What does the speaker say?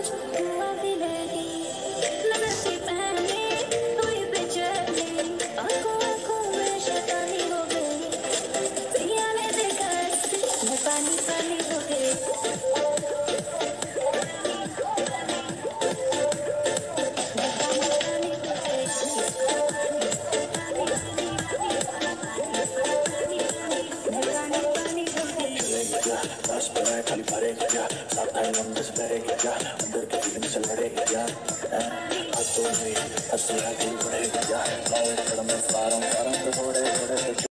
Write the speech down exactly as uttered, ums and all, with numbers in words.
खाली भरेगा क्या सावधान हम से डरेगा क्या अंदर की फीलिंग से लड़ेगा क्या हाथों में हंसना दिल